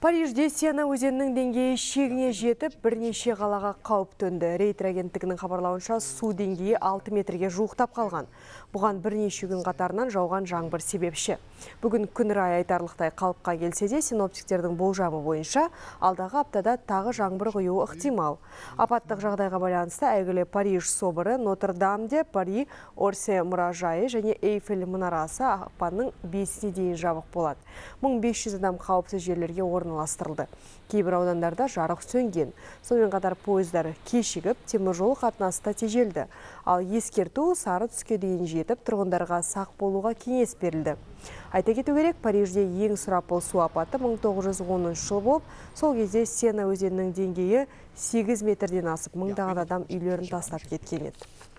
Парижде Сена өзенінің деңгейі шегіне жетіп, бірнеше қалаға қауіп төнді. Рейтер агенттігінің хабарлауынша су деңгейі 6 метрге жуықтап қалған. Бұған бірнеше күн қатарынан жауған жаңбыр себепші. Бүгін күн райы айтарлықтай қалыпқа келсе де, синоптиктердің болжамы бойынша алдағы аптада тағы жаңбыр құюы ықтимал. Апаттық жағдайға байланысты әйгілі Париж соборы, Нотр-Дамде, Пари, Орсе мұражайы және Эйфель мұнарасы ақпанның 5-іне дейін жабық болады. 1500 адам қауіпсіз жерлерге орналастырылды. Кейбір аудандарда жарық сөнген. Сонымен қатар пойыздар кешігіп, теміржол қатынасы да тежелді. Ал ескерту сары түске дейін жетіп, тұрғындарға сақ болуға кеңес берілді. Айта кету керек, Парижде ең сұрапыл су апаты 1910 жыл болып, сол кезде Сена өзенінің деңгейі 8 метрден асып, мыңдаған адам үйлерін тастап кеткен еді.